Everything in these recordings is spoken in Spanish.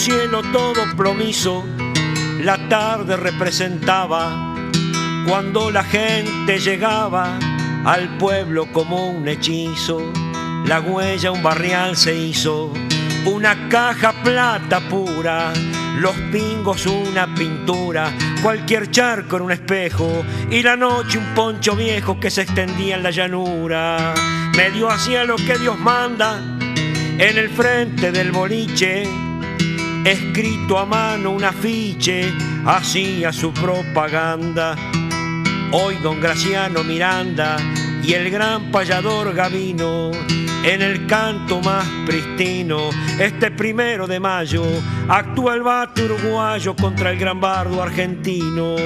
cielo todo plomizo, la tarde representaba cuando la gente llegaba al pueblo como un hechizo. La huella un barrial se hizo, una caja plata pura, los pingos una pintura, cualquier charco en un espejo y la noche un poncho viejo que se extendía en la llanura. Medio hacía lo que Dios manda en el frente del boliche, escrito a mano un afiche, hacía su propaganda. Hoy don Graciano Miranda y el gran payador Gavino en el canto más pristino. Este 1 de mayo actúa el bate uruguayo contra el gran bardo argentino.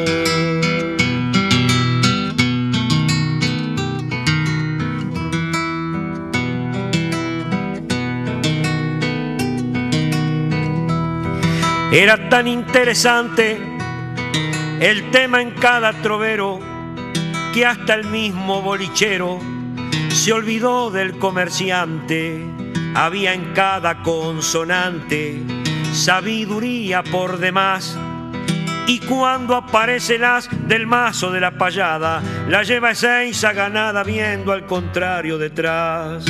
Era tan interesante el tema en cada trovero que hasta el mismo bolichero se olvidó del comerciante. Había en cada consonante sabiduría por demás, y cuando aparece el as del mazo de la payada, la lleva Ezeiza ganada viendo al contrario detrás.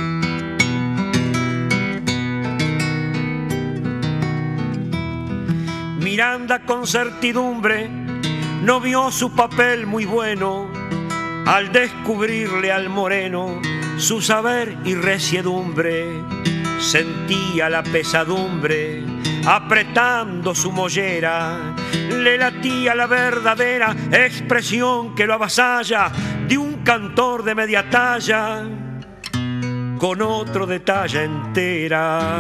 Miranda con certidumbre no vio su papel muy bueno al descubrirle al moreno su saber y resiedumbre. Sentía la pesadumbre apretando su mollera, le latía la verdadera expresión que lo avasalla de un cantor de media talla con otro de talla entera.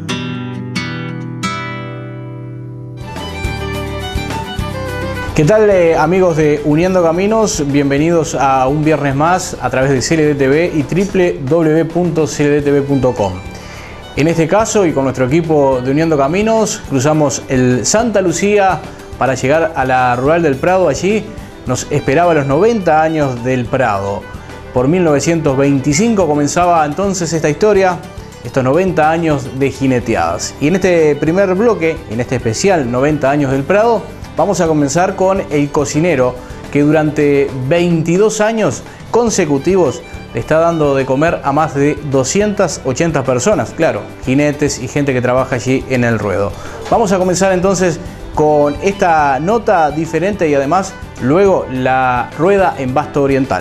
¿Qué tal amigos de Uniendo Caminos? Bienvenidos a un viernes más a través de CLD TV y www.cldtv.com. En este caso y con nuestro equipo de Uniendo Caminos cruzamos el Santa Lucía para llegar a la Rural del Prado. Allí nos esperaba los 90 años del Prado. Por 1925 comenzaba entonces esta historia, estos 90 años de jineteadas. Y en este primer bloque, en este especial 90 años del Prado, vamos a comenzar con El Cocinero, que durante 22 años consecutivos le está dando de comer a más de 280 personas, claro, jinetes y gente que trabaja allí en el ruedo. Vamos a comenzar entonces con esta nota diferente y además luego la rueda en Basto Oriental.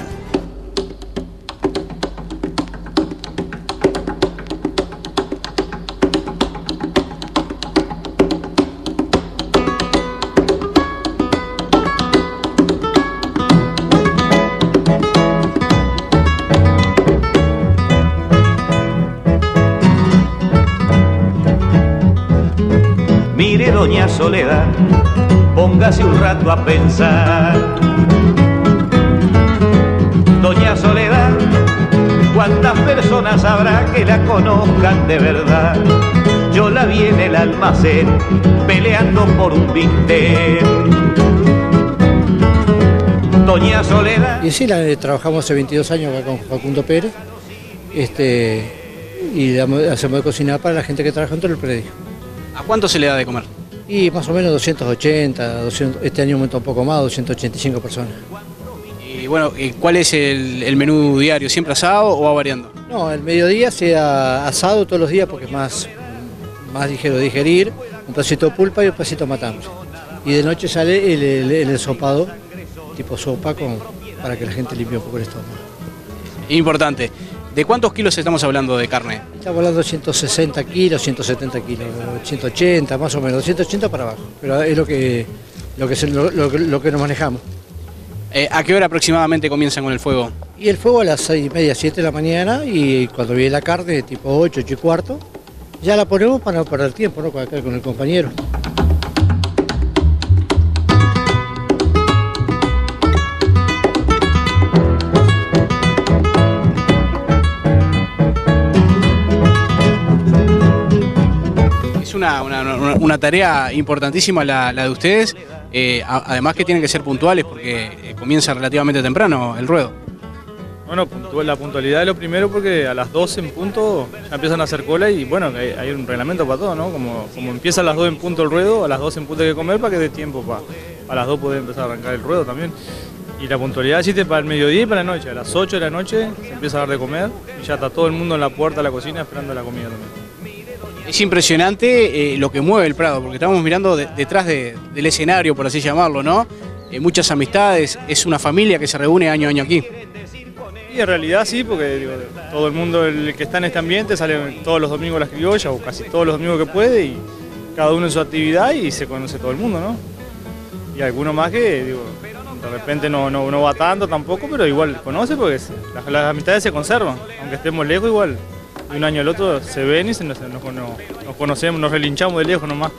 Mire, doña Soledad, póngase un rato a pensar. Doña Soledad, ¿cuántas personas habrá que la conozcan de verdad? Yo la vi en el almacén peleando por un bistec. Doña Soledad. Y sí, trabajamos hace 22 años acá con Facundo Pérez y hacemos de cocinar para la gente que trabaja dentro del predio. ¿A cuánto se le da de comer? Y más o menos 280, 200, este año aumenta un poco más, 285 personas. Y bueno, ¿cuál es el menú diario? ¿Siempre asado o va variando? No, el mediodía sea asado todos los días porque es más ligero de digerir, un pedacito de pulpa y un pedacito de matambre. Y de noche sale el ensopado, tipo sopa, para que la gente limpie un poco el estómago. Importante. ¿De cuántos kilos estamos hablando de carne? Estamos hablando de 160 kilos, 170 kilos, 180 más o menos, 180 para abajo, pero es lo que nos manejamos. ¿A qué hora aproximadamente comienzan con el fuego? Y el fuego a las 6:30, 7 de la mañana, y cuando viene la carne, tipo 8, 8 y cuarto, ya la ponemos para no perder tiempo, ¿no? Acá con el compañero. Una tarea importantísima la de ustedes, además que tienen que ser puntuales porque comienza relativamente temprano el ruedo. Bueno, la puntualidad es lo primero porque a las 12 en punto ya empiezan a hacer cola y bueno, hay un reglamento para todo, ¿no? Como empieza a las 2 en punto el ruedo, a las 12 en punto hay que comer para que dé tiempo para a las 2 poder empezar a arrancar el ruedo también. Y la puntualidad existe para el mediodía y para la noche. A las 8 de la noche se empieza a dar de comer y ya está todo el mundo en la puerta de la cocina esperando la comida también. Es impresionante lo que mueve el Prado, porque estamos mirando detrás del escenario, por así llamarlo, ¿no? Muchas amistades, es una familia que se reúne año a año aquí. Y en realidad sí, porque digo, todo el mundo el que está en este ambiente sale todos los domingos a las criollas o casi todos los domingos que puede y cada uno en su actividad y se conoce todo el mundo, ¿no? Y alguno más que, digo, de repente no va tanto tampoco, pero igual conoce porque las amistades se conservan, aunque estemos lejos igual. De un año al otro se ven y nos conocemos, nos relinchamos de lejos nomás.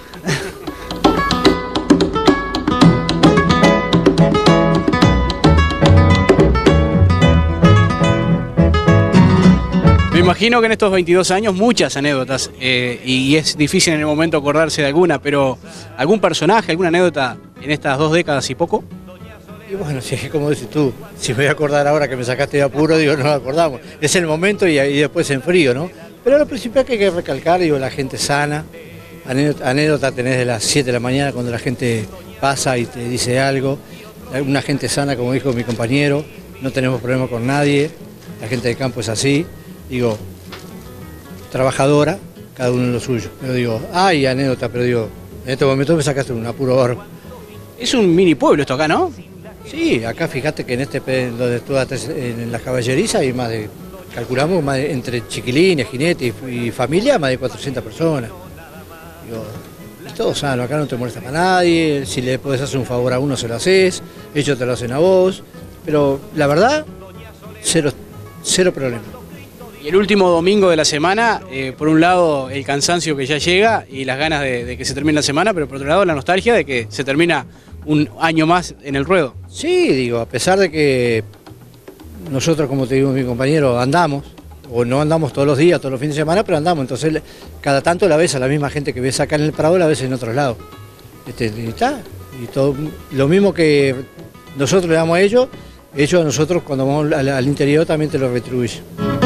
Me imagino que en estos 22 años muchas anécdotas y es difícil en el momento acordarse de alguna, pero ¿algún personaje, alguna anécdota en estas 2 décadas y poco? Y bueno, si es como dices tú, si me voy a acordar ahora que me sacaste de apuro, digo, no nos acordamos. Es el momento y después en frío, ¿no? Pero lo principal que hay que recalcar, digo, la gente sana. Anécdota tenés de las 7 de la mañana cuando la gente pasa y te dice algo. Una gente sana, como dijo mi compañero, no tenemos problema con nadie. La gente del campo es así. Digo, trabajadora, cada uno en lo suyo. Pero digo, hay anécdota, pero digo, en este momento me sacaste un apuro barro. Es un mini pueblo esto acá, ¿no? Sí, acá fíjate que donde tú estás en la caballeriza hay más de, calculamos, más de, entre chiquilines, jinetes y familia, más de 400 personas. Digo, es todo sano, acá no te molesta para nadie, si le podés hacer un favor a uno se lo haces, ellos te lo hacen a vos, pero la verdad, cero problema. Y el último domingo de la semana, por un lado el cansancio que ya llega y las ganas de que se termine la semana, pero por otro lado la nostalgia de que se termina un año más en el ruedo. Sí, digo, a pesar de que nosotros, como te digo mi compañero, andamos, o no andamos todos los días, todos los fines de semana, pero andamos, entonces cada tanto la ves a la misma gente que ves acá en el Prado, la ves en otros lados. Y está, y todo, lo mismo que nosotros le damos a ellos a nosotros cuando vamos al interior también te lo retribuyen.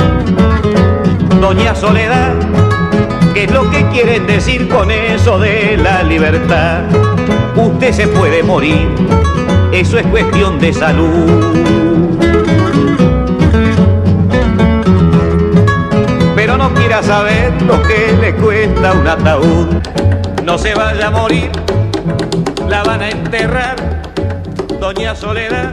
Doña Soledad, ¿qué es lo que quieren decir con eso de la libertad? Usted se puede morir, eso es cuestión de salud. Pero no quiera saber lo que le cuesta un ataúd. No se vaya a morir, la van a enterrar, Doña Soledad.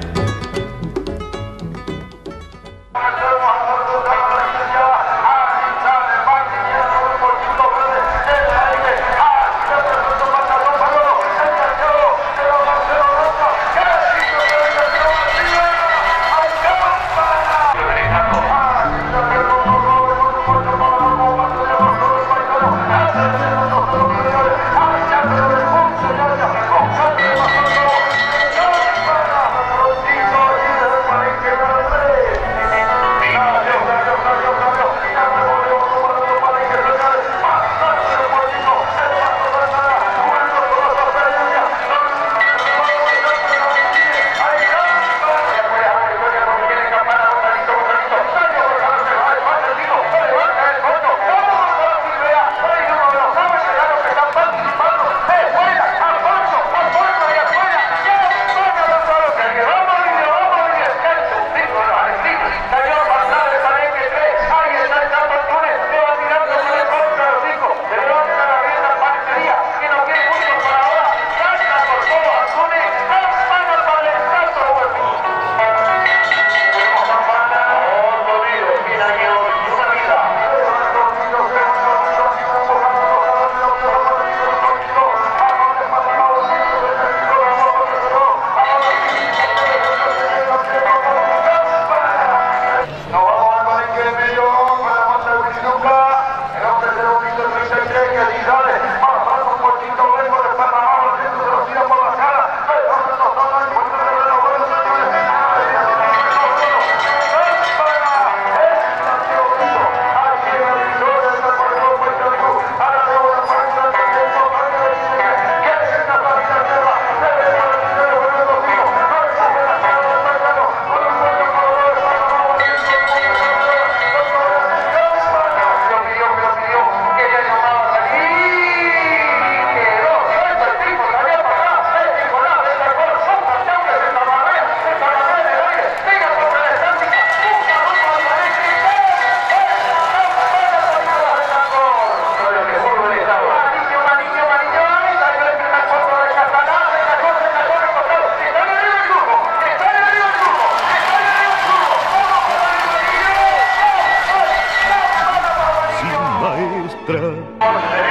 otra.